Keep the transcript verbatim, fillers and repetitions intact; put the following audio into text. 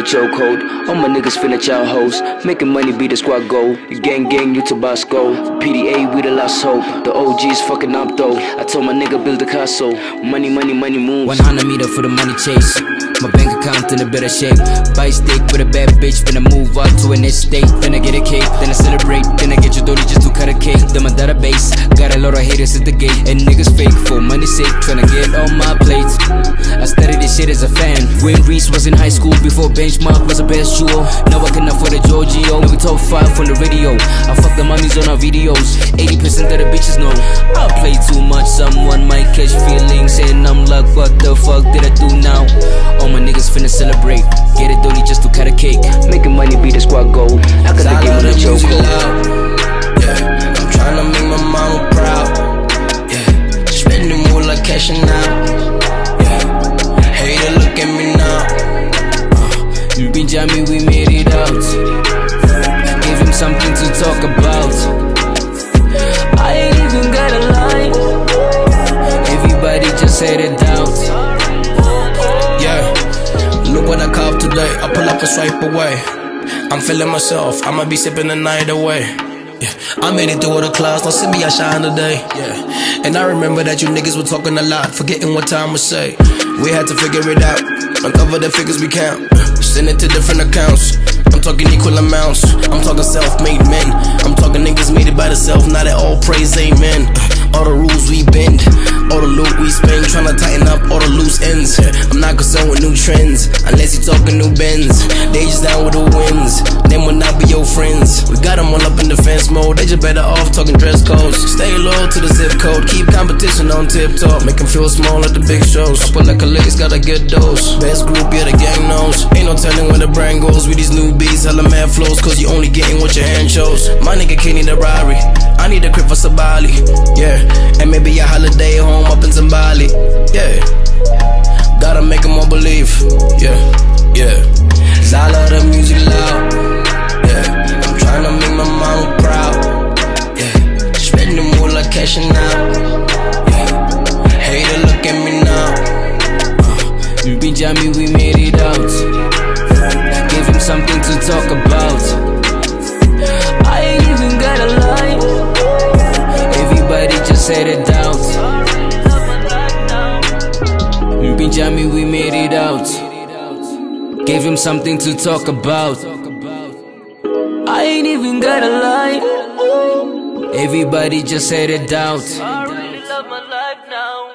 chokehold. All my niggas finna chow hoes. Making money be the squad goal. You gang gang, you Tabasco. P D A, we the last hope. The O Gs fucking up though. I told my nigga build a castle. Money, money, money moves. one hundred meter for the money chase. My bank account in a better shape. Buy steak with a bad bitch. Finna move out to an estate. Finna get a cake, then I celebrate. Then I get your dolly just to cut a cake. Then my database got a lot of haters at the gate. And niggas fake for money's sake. Tryna get on my plate. I studied this shit as a fan. When Reese was in high school, before Benchmark was the best duo. Now I can afford a Giorgio. Now we top five on the radio. I fuck the mummies on our videos. eighty percent of the bitches know I play too much. Someone might catch feelings, saying I'm like, what the fuck did I do now? All my niggas finna celebrate. Get a dolly just to cut a cake. Making money be the squad goal. I got the game on the chokehold. Yeah, I'm tryna make my mama proud. Yeah, spending more like cashing out. Yeah, hater look at me now. uh, Benjamin, we made it out. Give him something to talk about. I ain't even got a line. Everybody just said it out. Yeah, look what I caught today. I pull up and swipe away. I'm feeling myself, I'ma be sipping the night away. Yeah, I made it through all the clouds, now see me, I shine today. Yeah, and I remember that you niggas were talking a lot, forgetting what time was say. We had to figure it out, uncover the figures we count, send it to different accounts. I'm talking equal amounts, I'm talking self-made men. I'm talking niggas made it by themselves, now they all praise amen. All the rules we bend, all the loot we spend, tryna tighten up all the loose ends. I'm not concerned with new trends, unless you talking new bends. They just down with the wins, them will not be your friends. We got them all up in defense mode, they just better off talking dress codes. Stay loyal to the zip code, keep competition on tip-top, make them feel small at the big shows. Couple like a licks, got a good dose. Best group, yeah, the gang knows. Ain't no telling where the brand goes with these new beats, hella mad flows, cause you only getting what your hand shows. My nigga can't need a Rari, I need a crib for Sabali. Yeah, and maybe a holiday home up in Zimbabwe. Yeah, gotta make them all believe. Yeah, yeah, cause I love the music loud. Yeah, I'm tryna make my mama proud. Yeah, spending more like cashing out. Yeah, hater look at me now. uh, Benjamin, we made it out. Give him something to talk about. I ain't even got a line. Everybody just said it out. Benjamin, we made it out. Gave him something to talk about. I ain't even got a line. Everybody just said it out. I really love my life now.